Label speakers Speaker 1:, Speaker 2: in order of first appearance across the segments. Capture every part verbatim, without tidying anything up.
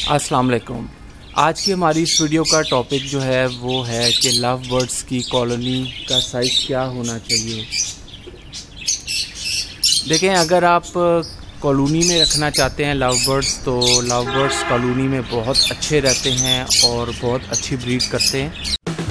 Speaker 1: अस्सलाम वालेकुम। आज की हमारी इस वीडियो का टॉपिक जो है वो है कि लव बर्ड्स की कॉलोनी का साइज़ क्या होना चाहिए। देखें, अगर आप कॉलोनी में रखना चाहते हैं लव बर्ड्स, तो लव बर्ड्स कॉलोनी में बहुत अच्छे रहते हैं और बहुत अच्छी ब्रीड करते हैं।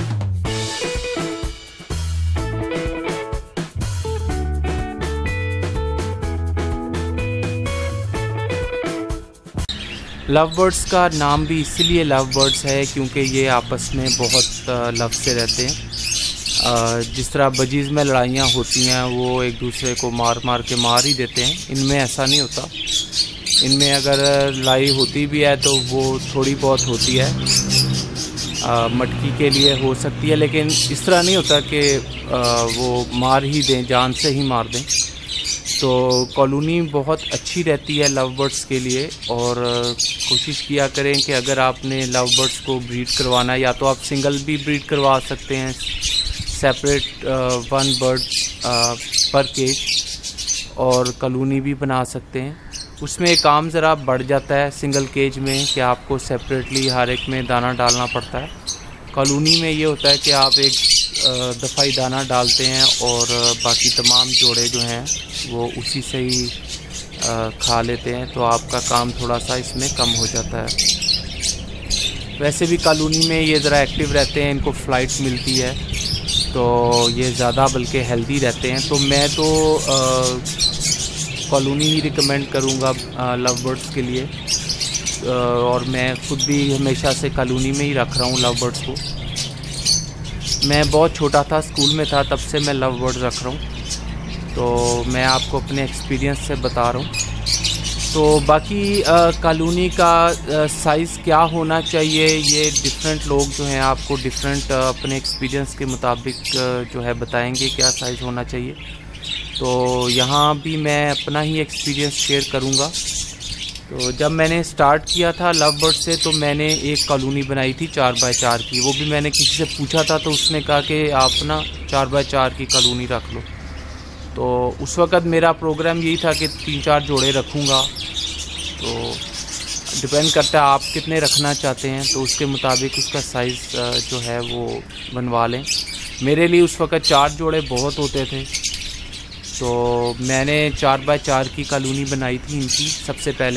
Speaker 1: लव बर्ड्स का नाम भी इसीलिए लव बर्ड्स है क्योंकि ये आपस में बहुत लव से रहते हैं। जिस तरह बजीज़ में लड़ाइयाँ होती हैं वो एक दूसरे को मार मार के मार ही देते हैं, इनमें ऐसा नहीं होता। इनमें अगर लड़ाई होती भी है तो वो थोड़ी बहुत होती है, आ, मटकी के लिए हो सकती है, लेकिन इस तरह नहीं होता कि आ, वो मार ही दें, जान से ही मार दें। तो कॉलोनी बहुत अच्छी रहती है लव बर्ड्स के लिए, और कोशिश किया करें कि अगर आपने लव बर्ड्स को ब्रीड करवाना है, या तो आप सिंगल भी ब्रीड करवा सकते हैं, separate one bird per cage, और कॉलोनी भी बना सकते हैं। उसमें काम ज़रा बढ़ जाता है सिंगल केज में कि आपको सेपरेटली हर एक में दाना डालना पड़ता है। कॉलोनी में ये होता है कि आप एक दफ़ा ही दाना डालते हैं और बाकी तमाम जोड़े जो हैं वो उसी से ही खा लेते हैं, तो आपका काम थोड़ा सा इसमें कम हो जाता है। वैसे भी कॉलोनी में ये ज़रा एक्टिव रहते हैं, इनको फ़्लाइट मिलती है, तो ये ज़्यादा बल्कि हेल्दी रहते हैं। तो मैं तो कॉलोनी ही रिकमेंड करूँगा लव बर्ड्स के लिए, और मैं खुद भी हमेशा से कॉलोनी में ही रख रहा हूँ लव बर्ड्स को। मैं बहुत छोटा था, स्कूल में था, तब से मैं लव बर्ड्स रख रहा हूँ, तो मैं आपको अपने एक्सपीरियंस से बता रहा हूँ। तो बाकी कॉलोनी का साइज़ क्या होना चाहिए, ये डिफरेंट लोग जो हैं आपको डिफरेंट अपने एक्सपीरियंस के मुताबिक जो है बताएंगे क्या साइज़ होना चाहिए। तो यहाँ भी मैं अपना ही एक्सपीरियंस शेयर करूँगा। तो जब मैंने स्टार्ट किया था लव बर्ड से, तो मैंने एक कॉलोनी बनाई थी चार बाय चार की। वो भी मैंने किसी से पूछा था, तो उसने कहा कि आप ना चार बाय चार की कॉलोनी रख लो। तो उस वक़्त मेरा प्रोग्राम यही था कि तीन चार जोड़े रखूँगा। तो डिपेंड करता है आप कितने रखना चाहते हैं, तो उसके मुताबिक उसका साइज़ जो है वो बनवा लें। मेरे लिए उस वक़्त चार जोड़े बहुत होते थे, तो मैंने चार बाय चार की कॉलोनी बनाई थी इनकी सबसे पहले।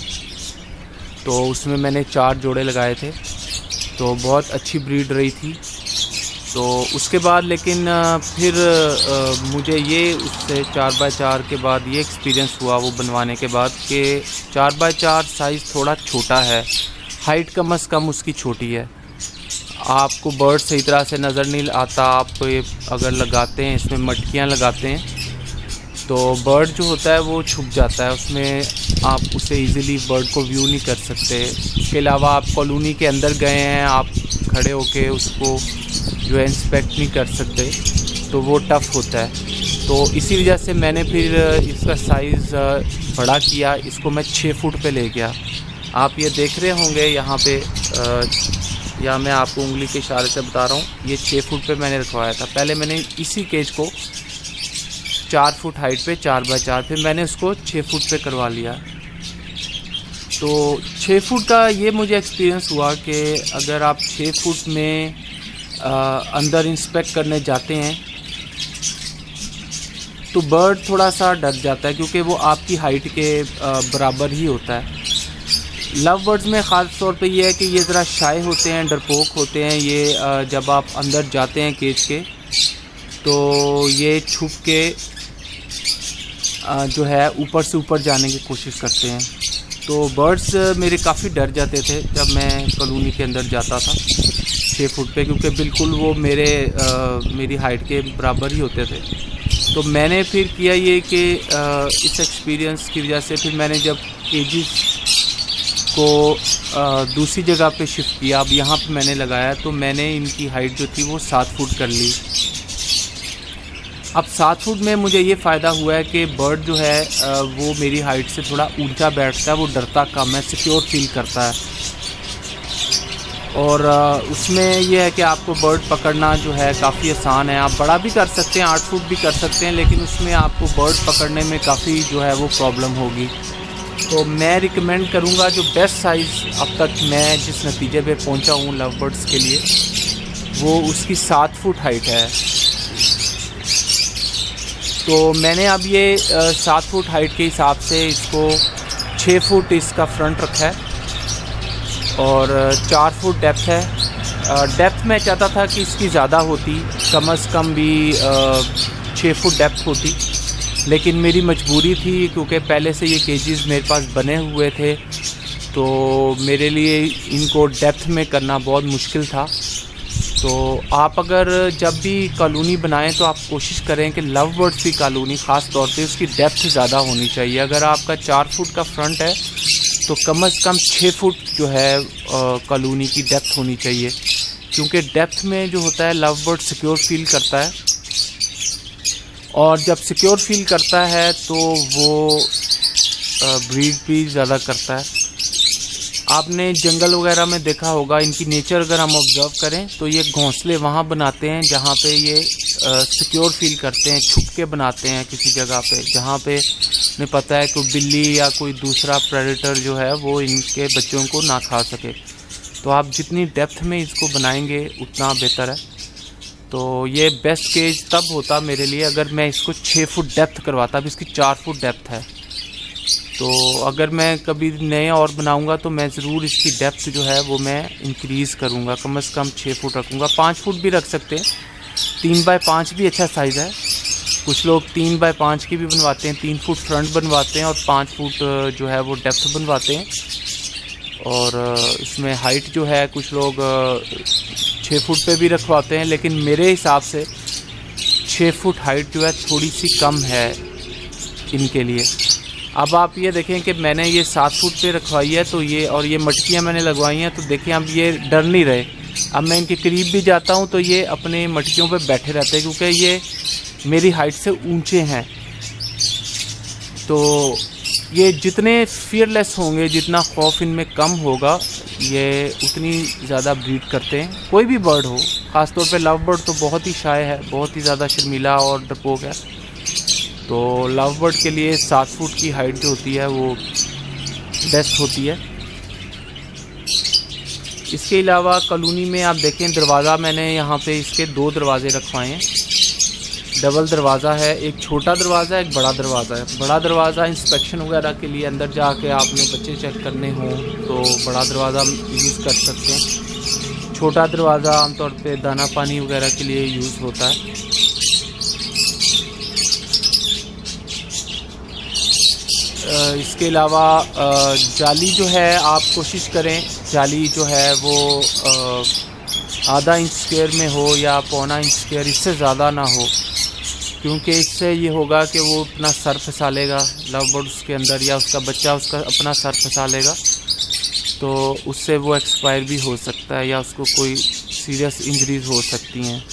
Speaker 1: तो उसमें मैंने चार जोड़े लगाए थे, तो बहुत अच्छी ब्रीड रही थी। तो उसके बाद लेकिन फिर आ, मुझे ये उससे चार बाय चार के बाद ये एक्सपीरियंस हुआ वो बनवाने के बाद कि चार बाय चार साइज़ थोड़ा छोटा है, हाइट कम अज़ कम उसकी छोटी है, आपको बर्ड सही तरह से नज़र नहीं आता। आप ये अगर लगाते हैं, इसमें मटकियाँ लगाते हैं, तो बर्ड जो होता है वो छुप जाता है उसमें, आप उसे इजीली बर्ड को व्यू नहीं कर सकते। इसके अलावा आप कॉलोनी के अंदर गए हैं, आप खड़े होके उसको जो है इंस्पेक्ट नहीं कर सकते, तो वो टफ़ होता है। तो इसी वजह से मैंने फिर इसका साइज़ बड़ा किया, इसको मैं छः फुट पे ले गया। आप ये देख रहे होंगे यहाँ पे, या मैं आपको उंगली के इशारे से बता रहा हूँ, ये छः फुट पे मैंने रखवाया था। पहले मैंने इसी केज को चार फुट हाइट पे चार बाय चार, फिर मैंने उसको छः फुट पे करवा लिया। तो छः फुट का ये मुझे एक्सपीरियंस हुआ कि अगर आप छः फुट में आ, अंदर इंस्पेक्ट करने जाते हैं तो बर्ड थोड़ा सा डर जाता है, क्योंकि वो आपकी हाइट के आ, बराबर ही होता है। लव बर्ड्स में ख़ास तौर पे ये है कि ये ज़रा शाय होते हैं, डरपोक होते हैं। ये आ, जब आप अंदर जाते हैं केज के, तो ये छुप के जो है ऊपर से ऊपर जाने की कोशिश करते हैं। तो बर्ड्स मेरे काफ़ी डर जाते थे जब मैं कॉलोनी के अंदर जाता था छः फुट पे, क्योंकि बिल्कुल वो मेरे आ, मेरी हाइट के बराबर ही होते थे। तो मैंने फिर किया ये कि आ, इस एक्सपीरियंस की वजह से फिर मैंने जब केजेस को आ, दूसरी जगह पे शिफ्ट किया, अब यहाँ पे मैंने लगाया, तो मैंने इनकी हाइट जो थी वो सात फुट कर ली। अब सात फुट में मुझे ये फ़ायदा हुआ है कि बर्ड जो है वो मेरी हाइट से थोड़ा ऊंचा बैठता है, वो डरता कम है, सिक्योर फील करता है। और उसमें ये है कि आपको बर्ड पकड़ना जो है काफ़ी आसान है। आप बड़ा भी कर सकते हैं, आठ फुट भी कर सकते हैं, लेकिन उसमें आपको बर्ड पकड़ने में काफ़ी जो है वो प्रॉब्लम होगी। तो मैं रिकमेंड करूँगा जो बेस्ट साइज़ अब तक मैं जिस नतीजे पे पहुँचा हूँ लव बर्ड्स के लिए, वो उसकी सात फुट हाइट है। तो मैंने अब ये सात फुट हाइट के हिसाब से इसको छः फुट इसका फ्रंट रखा है और चार फुट डेप्थ है। डेप्थ मैं चाहता था कि इसकी ज़्यादा होती, कम से कम भी छः फुट डेप्थ होती, लेकिन मेरी मजबूरी थी क्योंकि पहले से ये केजेस मेरे पास बने हुए थे, तो मेरे लिए इनको डेप्थ में करना बहुत मुश्किल था। तो आप अगर जब भी कॉलोनी बनाएं तो आप कोशिश करें कि लव बर्ड्स की कॉलोनी ख़ास तौर पे उसकी डेप्थ ज़्यादा होनी चाहिए। अगर आपका चार फुट का फ्रंट है तो कम से कम छः फुट जो है कॉलोनी की डेप्थ होनी चाहिए, क्योंकि डेप्थ में जो होता है लव बर्ड सिक्योर फील करता है, और जब सिक्योर फील करता है तो वो ब्रीड भी ज़्यादा करता है। आपने जंगल वगैरह में देखा होगा, इनकी नेचर अगर हम ऑब्ज़र्व करें तो ये घोंसले वहाँ बनाते हैं जहाँ पे ये सिक्योर फील करते हैं, छुप के बनाते हैं किसी जगह पे जहाँ पे उन्हें पता है कोई बिल्ली या कोई दूसरा प्रेडेटर जो है वो इनके बच्चों को ना खा सके। तो आप जितनी डेप्थ में इसको बनाएंगे उतना बेहतर है। तो ये बेस्ट केज तब होता मेरे लिए अगर मैं इसको छः फुट डेप्थ करवाता। अब इसकी चार फुट डेप्थ है, तो अगर मैं कभी नए और बनाऊंगा तो मैं ज़रूर इसकी डेप्थ जो है वो मैं इंक्रीज़ करूंगा, कम से कम छः फुट रखूंगा। पाँच फुट भी रख सकते हैं, तीन बाय पाँच भी अच्छा साइज़ है। कुछ लोग तीन बाय पाँच की भी बनवाते हैं, तीन फुट फ्रंट बनवाते हैं और पाँच फुट जो है वो डेप्थ बनवाते हैं। और इसमें हाइट जो है कुछ लोग छः फुट पे भी रखवाते हैं, लेकिन मेरे हिसाब से छः फुट हाइट जो है थोड़ी सी कम है इनके लिए। अब आप ये देखें कि मैंने ये सात फुट पे रखवाई है, तो ये और ये मटकियाँ मैंने लगवाई हैं, तो देखिए अब ये डर नहीं रहे। अब मैं इनके करीब भी जाता हूँ तो ये अपने मटकियों पे बैठे रहते हैं, क्योंकि ये मेरी हाइट से ऊंचे हैं। तो ये जितने फियरलेस होंगे, जितना खौफ इनमें कम होगा, ये उतनी ज़्यादा ब्रीड करते हैं। कोई भी बर्ड हो, ख़ासतौर पे लव बर्ड तो बहुत ही शाय है, बहुत ही ज़्यादा शर्मीला और डरपोक है। तो लव बर्ड के लिए सात फुट की हाइट जो होती है वो बेस्ट होती है। इसके अलावा कॉलोनी में आप देखें दरवाज़ा मैंने यहाँ पे इसके दो दरवाज़े रखवाए हैं। डबल दरवाज़ा है, एक छोटा दरवाज़ा एक बड़ा दरवाज़ा है। बड़ा दरवाज़ा इंस्पेक्शन वगैरह के लिए, अंदर जाके आपने बच्चे चेक करने हों तो बड़ा दरवाज़ा यूज़ कर सकते हैं। छोटा दरवाज़ा आमतौर पे दाना पानी वगैरह के लिए यूज़ होता है। इसके अलावा जाली जो है आप कोशिश करें जाली जो है वो आधा इंच स्क्वायर में हो या पौना इंच स्क्वायर, इससे ज़्यादा ना हो, क्योंकि इससे ये होगा कि वो अपना सर फंसा लेगा लव बर्ड उसके अंदर, या उसका बच्चा उसका अपना सर फंसा लेगा, तो उससे वो एक्सपायर भी हो सकता है या उसको कोई सीरियस इंजरीज हो सकती हैं।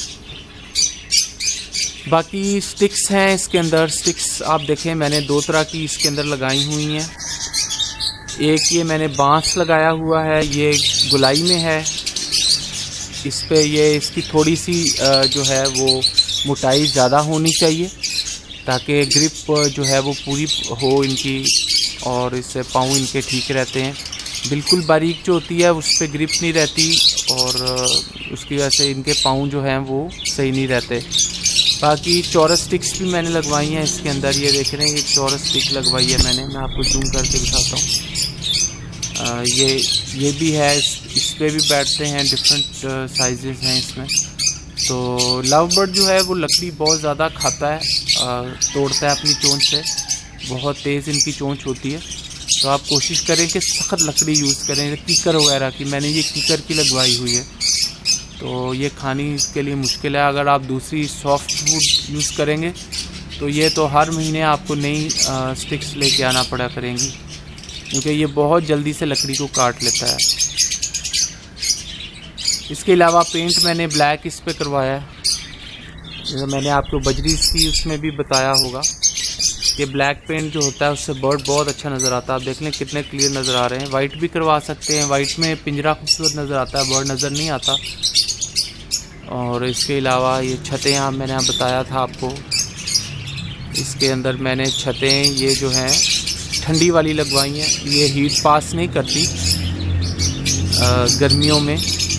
Speaker 1: बाकी स्टिक्स हैं इसके अंदर। स्टिक्स आप देखें मैंने दो तरह की इसके अंदर लगाई हुई हैं। एक ये मैंने बांस लगाया हुआ है, ये गुलाई में है। इस पे ये इसकी थोड़ी सी जो है वो मोटाई ज़्यादा होनी चाहिए ताकि ग्रिप जो है वो पूरी हो इनकी, और इससे पाँव इनके ठीक रहते हैं। बिल्कुल बारीक जो होती है उस पर ग्रिप नहीं रहती और उसकी वजह से इनके पाँव जो हैं वो सही नहीं रहते। बाकी चौरस स्टिक्स भी मैंने लगवाई हैं इसके अंदर। ये देख रहे हैं एक चौरस स्टिक लगवाई है मैंने, मैं आपको जूम करके दिखाता हूँ। ये ये भी है, इस, इस पर भी बैठते हैं, डिफरेंट साइजेस हैं इसमें। तो लव बर्ड जो है वो लकड़ी बहुत ज़्यादा खाता है, आ, तोड़ता है अपनी चोंच से, बहुत तेज़ इनकी चोंच होती है। तो आप कोशिश करें कि सख्त लकड़ी यूज़ करें, कीकर वगैरह की। मैंने ये कीकर की लगवाई हुई है, तो ये खानी इसके लिए मुश्किल है। अगर आप दूसरी सॉफ्ट वुड यूज़ करेंगे तो ये तो हर महीने आपको नई स्टिक्स लेके आना पड़ा करेंगी, क्योंकि ये बहुत जल्दी से लकड़ी को काट लेता है। इसके अलावा पेंट मैंने ब्लैक इस पे करवाया है, जैसे मैंने आपको बजरी की उसमें भी बताया होगा कि ब्लैक पेंट जो होता है उससे बर्ड बहुत अच्छा नज़र आता है। आप देख लें कितने क्लियर नज़र आ रहे हैं। वाइट भी करवा सकते हैं, वाइट में पिंजरा खूबसूरत नज़र आता है, बर्ड नज़र नहीं आता। और इसके अलावा ये छतें आप मैंने बताया था आपको, इसके अंदर मैंने छतें ये जो हैं ठंडी वाली लगवाई हैं। ये हीट पास नहीं करती, गर्मियों में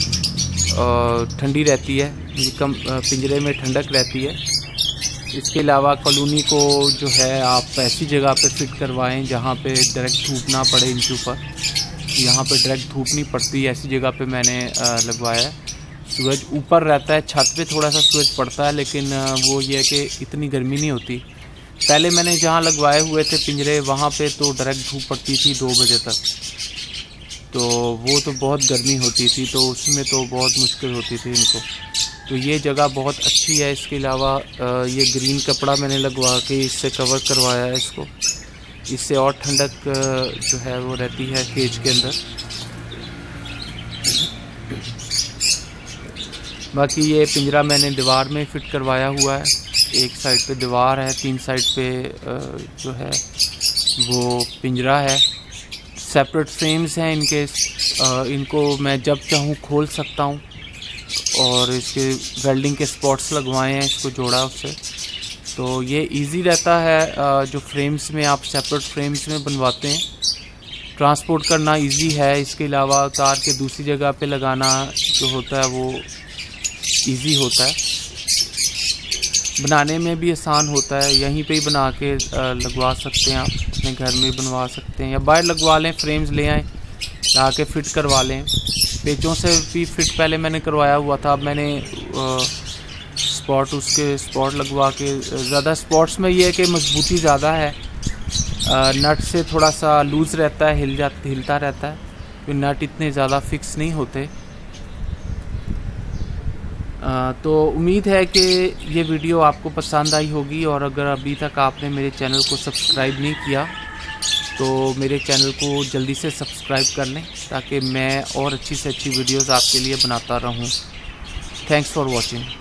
Speaker 1: ठंडी रहती है, कम पिंजरे में ठंडक रहती है। इसके अलावा कॉलोनी को जो है आप ऐसी जगह पे फिट करवाएं जहाँ पे डायरेक्ट धूप ना पड़े इनके ऊपर। यहाँ पे डायरेक्ट धूप नहीं पड़ती, ऐसी जगह पे मैंने लगवाया है। सूरज ऊपर रहता है, छत पे थोड़ा सा सूरज पड़ता है, लेकिन वो ये है कि इतनी गर्मी नहीं होती। पहले मैंने जहाँ लगवाए हुए थे पिंजरे, वहाँ पे तो डायरेक्ट धूप पड़ती थी दो बजे तक, तो वो तो बहुत गर्मी होती थी, तो उसमें तो बहुत मुश्किल होती थी इनको। तो ये जगह बहुत अच्छी है। इसके अलावा ये ग्रीन कपड़ा मैंने लगवा के इससे कवर करवाया है इसको, इससे और ठंडक जो है वो रहती है केज के अंदर। बाकी ये पिंजरा मैंने दीवार में फिट करवाया हुआ है। एक साइड पे दीवार है, तीन साइड पे जो है वो पिंजरा है। सेपरेट फ्रेम्स हैं इनके, इनको मैं जब चाहूँ खोल सकता हूँ, और इसके वेल्डिंग के स्पॉट्स लगवाए हैं, इसको जोड़ा उससे, तो ये इजी रहता है। जो फ्रेम्स में आप सेपरेट फ्रेम्स में बनवाते हैं, ट्रांसपोर्ट करना इजी है। इसके अलावा उतार के दूसरी जगह पे लगाना जो होता है वो इजी होता है, बनाने में भी आसान होता है। यहीं पे ही बना के लगवा सकते हैं आप, अपने घर में बनवा सकते हैं या बाहर लगवा लें, फ्रेम्स ले आएँ, ला के फिट करवा लें। पेचों से भी फिट पहले मैंने करवाया हुआ था, अब मैंने स्पॉट उसके स्पॉट लगवा के, ज़्यादा स्पॉट्स में ये है कि मजबूती ज़्यादा है, नट से थोड़ा सा लूज़ रहता है, हिल जा हिलता रहता है, तो नट इतने ज़्यादा फिक्स नहीं होते। आ, तो उम्मीद है कि ये वीडियो आपको पसंद आई होगी, और अगर अभी तक आपने मेरे चैनल को सब्सक्राइब नहीं किया तो मेरे चैनल को जल्दी से सब्सक्राइब कर लें, ताकि मैं और अच्छी से अच्छी वीडियोस आपके लिए बनाता रहूं। Thanks for watching.